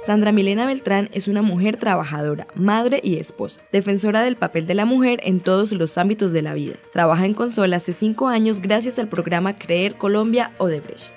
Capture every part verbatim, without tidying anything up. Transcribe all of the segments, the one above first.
Sandra Milena Beltrán es una mujer trabajadora, madre y esposa, defensora del papel de la mujer en todos los ámbitos de la vida. Trabaja en Consol hace cinco años gracias al programa Creer Colombia Odebrecht.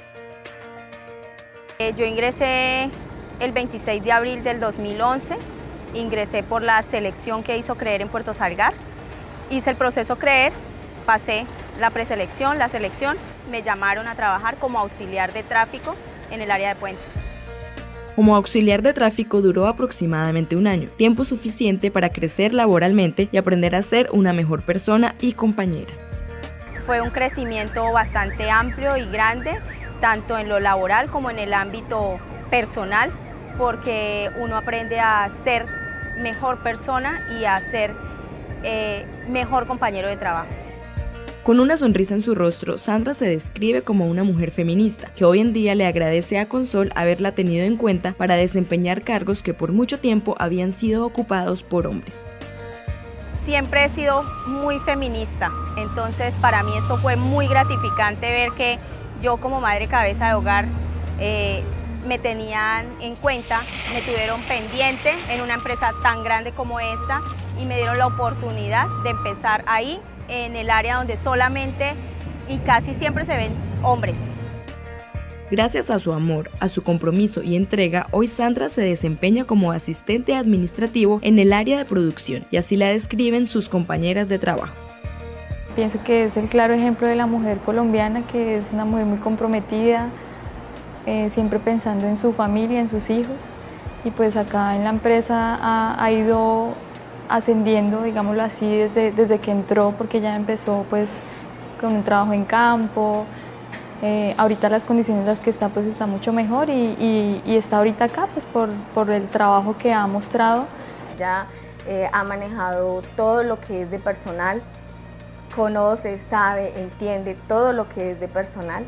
Yo ingresé el veintiséis de abril del dos mil once, ingresé por la selección que hizo Creer en Puerto Salgar, hice el proceso Creer, pasé la preselección, la selección, me llamaron a trabajar como auxiliar de tráfico en el área de puentes. Como auxiliar de tráfico duró aproximadamente un año, tiempo suficiente para crecer laboralmente y aprender a ser una mejor persona y compañera. Fue un crecimiento bastante amplio y grande, tanto en lo laboral como en el ámbito personal, porque uno aprende a ser mejor persona y a ser eh, mejor compañero de trabajo. Con una sonrisa en su rostro, Sandra se describe como una mujer feminista, que hoy en día le agradece a Consol haberla tenido en cuenta para desempeñar cargos que por mucho tiempo habían sido ocupados por hombres. Siempre he sido muy feminista, entonces para mí esto fue muy gratificante ver que yo como madre cabeza de hogar eh, me tenían en cuenta, me tuvieron pendiente en una empresa tan grande como esta y me dieron la oportunidad de empezar ahí, en el área donde solamente y casi siempre se ven hombres. Gracias a su amor, a su compromiso y entrega, hoy Sandra se desempeña como asistente administrativo en el área de producción y así la describen sus compañeras de trabajo. Pienso que es el claro ejemplo de la mujer colombiana, que es una mujer muy comprometida, eh, siempre pensando en su familia, en sus hijos, y pues acá en la empresa ha, ha ido ascendiendo, digámoslo así, desde, desde que entró, porque ya empezó pues con un trabajo en campo. Eh, ahorita las condiciones en las que está pues está mucho mejor y, y, y está ahorita acá pues por, por el trabajo que ha mostrado. Ya eh, ha manejado todo lo que es de personal, conoce, sabe, entiende todo lo que es de personal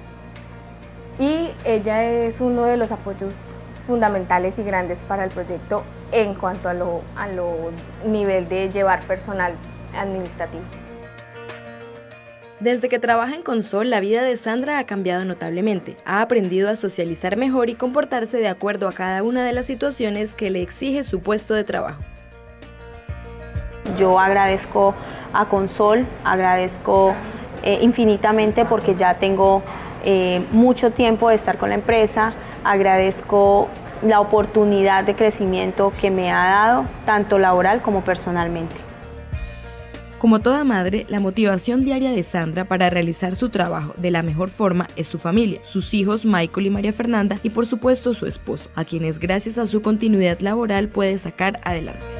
y ella es uno de los apoyos fundamentales y grandes para el proyecto en cuanto a lo, a lo nivel de llevar personal administrativo. Desde que trabaja en Consol, la vida de Sandra ha cambiado notablemente. Ha aprendido a socializar mejor y comportarse de acuerdo a cada una de las situaciones que le exige su puesto de trabajo. Yo agradezco a Consol, agradezco eh, infinitamente porque ya tengo eh, mucho tiempo de estar con la empresa, agradezco la oportunidad de crecimiento que me ha dado, tanto laboral como personalmente. Como toda madre, la motivación diaria de Sandra para realizar su trabajo de la mejor forma es su familia, sus hijos Michael y María Fernanda y por supuesto su esposo, a quienes gracias a su continuidad laboral puede sacar adelante.